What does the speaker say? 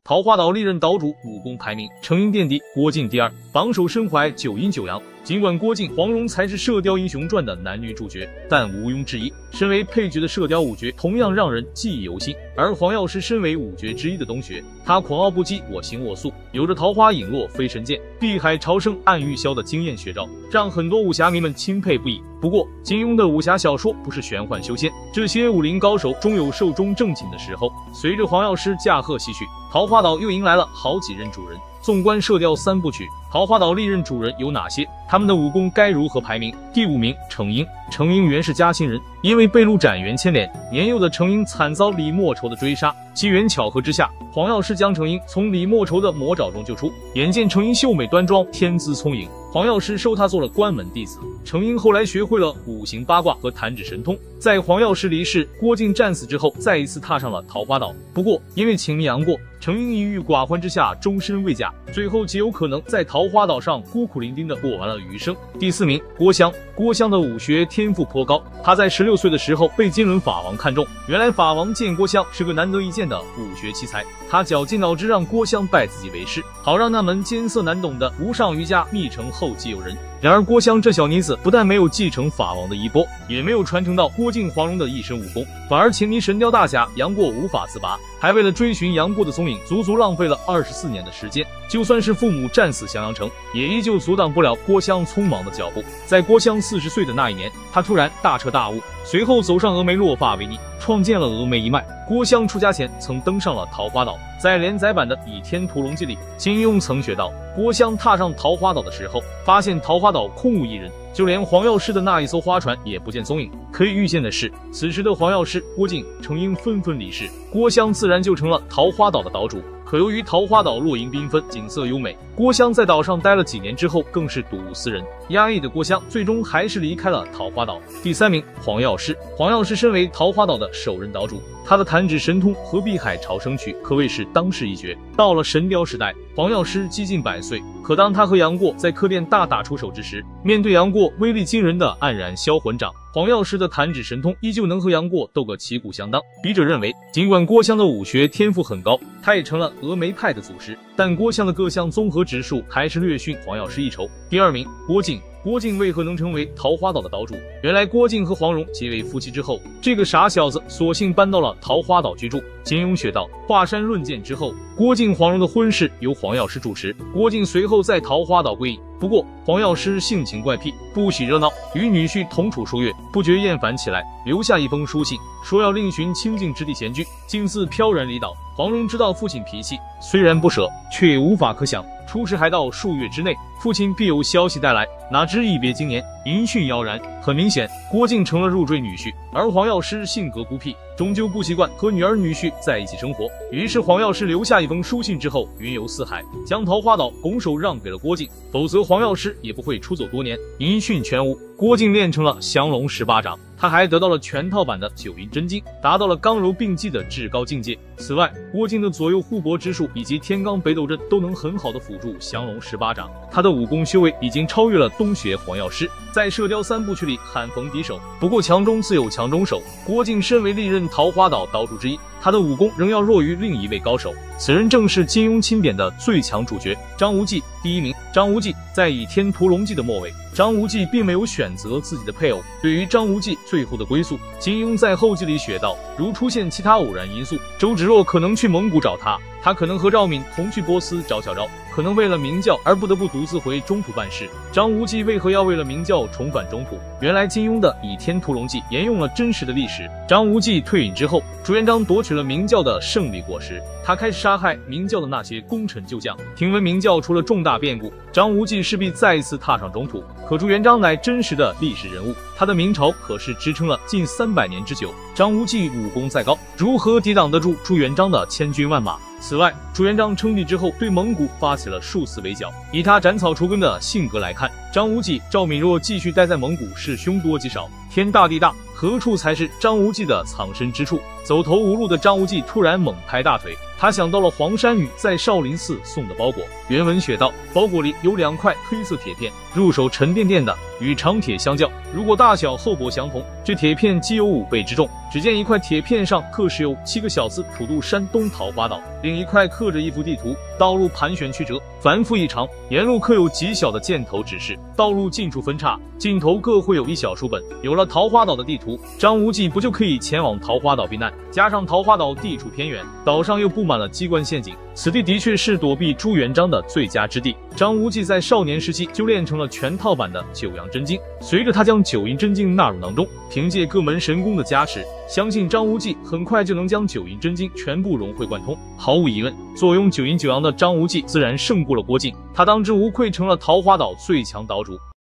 桃花岛历任岛主武功排名，程英垫底，郭靖第二，榜首身怀9阴9阳。尽管郭靖、黄蓉才是《射雕英雄传》的男女主角，但毋庸置疑，身为配角的射雕五绝同样让人记忆犹新。而黄药师身为五绝之一的东学，他狂傲不羁，我行我素，有着桃花影落飞神剑、碧海潮生暗玉箫的惊艳绝招，让很多武侠迷们钦佩不已。不过，金庸的武侠小说不是玄幻修仙，这些武林高手终有寿终正寝的时候。随着黄药师驾鹤西去，桃花岛又迎来了好几任主人。纵观射雕3部曲，桃花岛历任主人有哪些？他们的武功该如何排名？第5名，程英。程英原是嘉兴人，因为被戮斩袁牵连，年幼的程英惨遭李莫愁的追杀。机缘巧合之下，黄药师将程英从李莫愁的魔爪中救出。眼见程英秀美端庄，天资聪颖，黄药师收他做了关门弟子。程英后来学会了五行八卦和弹指神通，在黄药师离世、郭靖战死之后，再一次踏上了桃花岛。不过，因为情迷杨过，程英一郁寡欢之下，终身未嫁，最后极有可能在桃花岛上孤苦伶仃地过完了余生。第4名，郭襄。郭襄的武学天赋颇高，他在16岁的时候被金轮法王看中。原来法王见郭襄是个难得一见的武学奇才，他绞尽脑汁让郭襄拜自己为师，好让那门艰涩难懂的无上瑜伽密成后继有人。然而郭襄这小妮子不但没有继承法王的衣钵，也没有传承到郭靖、黄蓉的一身武功，反而情迷神雕大侠杨过无法自拔，还为了追寻杨过的踪影，足足浪费了24年的时间。就算是父母战死襄阳城，也依旧阻挡不了郭襄匆忙的脚步。在郭襄40岁的那一年，他突然大彻大悟，随后走上峨眉落发为尼，创建了峨眉一脉。郭襄出家前曾登上了桃花岛，在连载版的《倚天屠龙记》里，金庸曾写道，郭襄踏上桃花岛的时候，发现桃花岛空无一人，就连黄药师的那一艘花船也不见踪影。可以预见的是，此时的黄药师、郭靖、程英纷纷离世，郭襄自然就成了桃花岛的岛主。可由于桃花岛落英缤纷，景色优美，郭襄在岛上待了几年之后，更是睹物思人。压抑的郭襄最终还是离开了桃花岛。第3名，黄药师。黄药师身为桃花岛的首任岛主，他的弹指神通和碧海潮生曲可谓是当世一绝。到了神雕时代，黄药师几近100岁，可当他和杨过在客店大打出手之时，面对杨过威力惊人的黯然销魂掌，黄药师的弹指神通依旧能和杨过斗个旗鼓相当。笔者认为，尽管郭襄的武学天赋很高，他也成了峨眉派的祖师，但郭襄的各项综合指数还是略逊黄药师一筹。第2名，郭靖。郭靖为何能成为桃花岛的岛主？原来郭靖和黄蓉结为夫妻之后，这个傻小子索性搬到了桃花岛居住。金庸写道，华山论剑之后，郭靖、黄蓉的婚事由黄药师主持，郭靖随后在桃花岛归隐。不过黄药师性情怪僻，不喜热闹，与女婿同处数月，不觉厌烦起来，留下一封书信，说要另寻清静之地闲居，竟似飘然离岛。黄蓉知道父亲脾气，虽然不舍，却也无法可想，出师还到数月之内，父亲必有消息带来，哪知一别经年，音讯杳然。很明显，郭靖成了入赘女婿，而黄药师性格孤僻，终究不习惯和女儿女婿在一起生活。于是黄药师留下一封书信之后，云游四海，将桃花岛拱手让给了郭靖，否则黄药师也不会出走多年，音讯全无。郭靖练成了降龙18掌，他还得到了全套版的九阴真经，达到了刚柔并济的至高境界。此外，郭靖的左右护脖之术以及天罡北斗阵都能很好的辅助降龙18掌，他的武功修为已经超越了东学黄药师，在射雕3部曲里罕逢敌手。不过强中自有强中手，郭靖身为历任桃花岛岛主之一，他的武功仍要弱于另一位高手，此人正是金庸钦点的最强主角张无忌。第1名，张无忌。在《倚天屠龙记》的末尾，张无忌并没有选择自己的配偶。对于张无忌最后的归宿，金庸在后记里写道，如出现其他偶然因素，周芷若可能去蒙古找他，他可能和赵敏同去波斯找小昭，可能为了明教而不得不独自回中土办事。张无忌为何要为了明教重返中土？原来金庸的《倚天屠龙记》沿用了真实的历史。张无忌退隐之后，朱元璋夺取了明教的胜利果实，他开始杀害明教的那些功臣旧将。听闻明教出了重大变故，张无忌势必再一次踏上中土。可朱元璋乃真实的历史人物，他的明朝可是支撑了近300年之久。张无忌武功再高，如何抵挡得住朱元璋的千军万马？此外，朱元璋称帝之后，对蒙古发起了数次围剿。以他斩草除根的性格来看，张无忌、赵敏若继续待在蒙古是凶多吉少。天大地大，何处才是张无忌的藏身之处？走投无路的张无忌突然猛拍大腿，他想到了黄山雨在少林寺送的包裹。原文写道，包裹里有2块黑色铁片，入手沉甸甸的， 与长铁相较，如果大小厚薄相同，这铁片既有5倍之重。只见一块铁片上刻石有7个小字“普渡山东桃花岛”，另一块刻着一幅地图，道路盘旋曲折，繁复异常，沿路刻有极小的箭头指示，道路近处分岔，尽头各绘有一小书本。有了桃花岛的地图，张无忌不就可以前往桃花岛避难？加上桃花岛地处偏远，岛上又布满了机关陷阱，此地的确是躲避朱元璋的最佳之地。张无忌在少年时期就练成了全套版的九阳真经，随着他将九阴真经纳入囊中，凭借各门神功的加持，相信张无忌很快就能将九阴真经全部融会贯通。毫无疑问，坐拥九阴九阳的张无忌自然胜过了郭靖，他当之无愧成了桃花岛最强岛主。